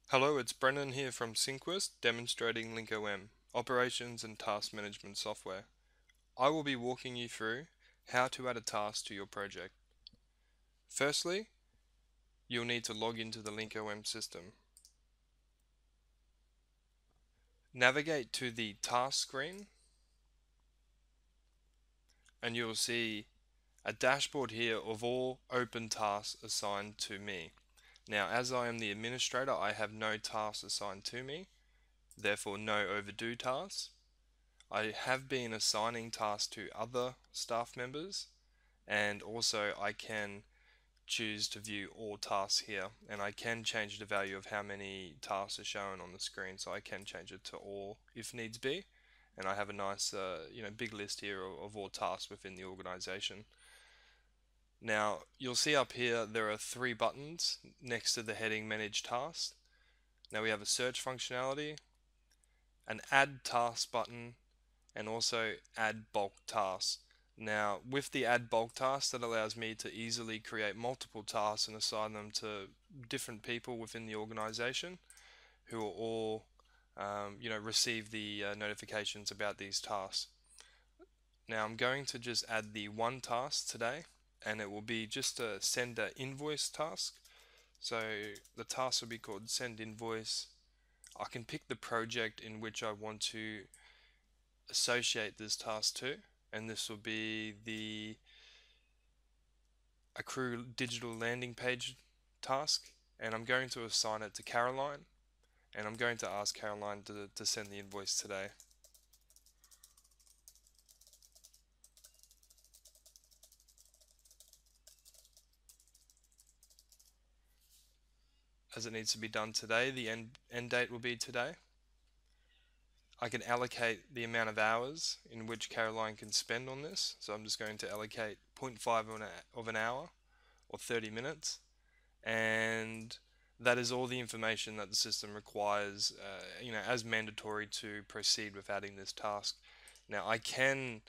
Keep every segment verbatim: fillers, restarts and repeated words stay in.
Hello, it's Brennan here from Synquis, demonstrating LinkOM, operations and task management software. I will be walking you through how to add a task to your project. Firstly, you'll need to log into the LinkOM system. Navigate to the task screen and you'll see a dashboard here of all open tasks assigned to me. Now, as I am the administrator, I have no tasks assigned to me, therefore no overdue tasks. I have been assigning tasks to other staff members, and also I can choose to view all tasks here, and I can change the value of how many tasks are shown on the screen, so I can change it to all if needs be. And I have a nice uh, you know big list here of, of all tasks within the organization. Now you'll see up here there are three buttons next to the heading Manage Tasks. Now we have a search functionality, an Add Task button, and also Add Bulk Tasks. Now, with the Add Bulk Tasks, that allows me to easily create multiple tasks and assign them to different people within the organization who will all um, you know, receive the uh, notifications about these tasks. Now, I'm going to just add the one task today, and it will be just a send an invoice task. So the task will be called Send Invoice. I can pick the project in which I want to associate this task to, and this will be the accrue digital landing page task, and I'm going to assign it to Caroline, and I'm going to ask Caroline to, to send the invoice today. As it needs to be done today, the end, end date will be today. I can allocate the amount of hours in which Caroline can spend on this, so I'm just going to allocate zero point five of an hour or thirty minutes, and that is all the information that the system requires, uh, you know, as mandatory to proceed with adding this task. Now I can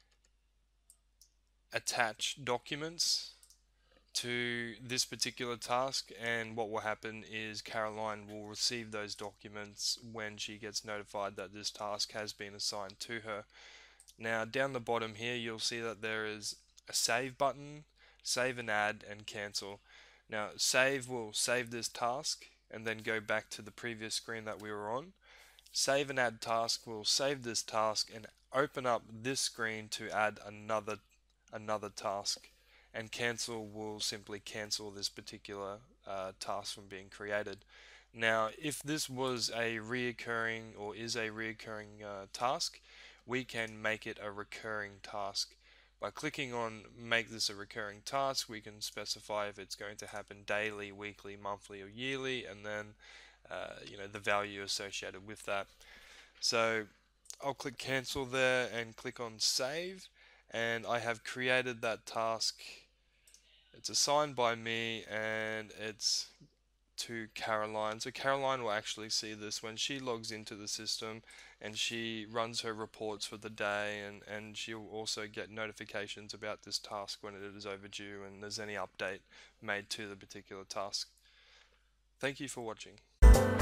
attach documents to this particular task, and what will happen is Caroline will receive those documents when she gets notified that this task has been assigned to her. Now down the bottom here you'll see that there is a save button, save and add, and cancel. Now save will save this task and then go back to the previous screen that we were on. Save and add task will save this task and open up this screen to add another another task, and cancel will simply cancel this particular uh, task from being created. Now if this was a reoccurring or is a reoccurring uh, task, we can make it a recurring task. By clicking on make this a recurring task, we can specify if it's going to happen daily, weekly, monthly, or yearly, and then uh, you know the value associated with that. So I'll click cancel there and click on save, and I have created that task. It's assigned by me and it's to Caroline. So Caroline will actually see this when she logs into the system and she runs her reports for the day, and, and she'll also get notifications about this task when it is overdue and there's any update made to the particular task. Thank you for watching.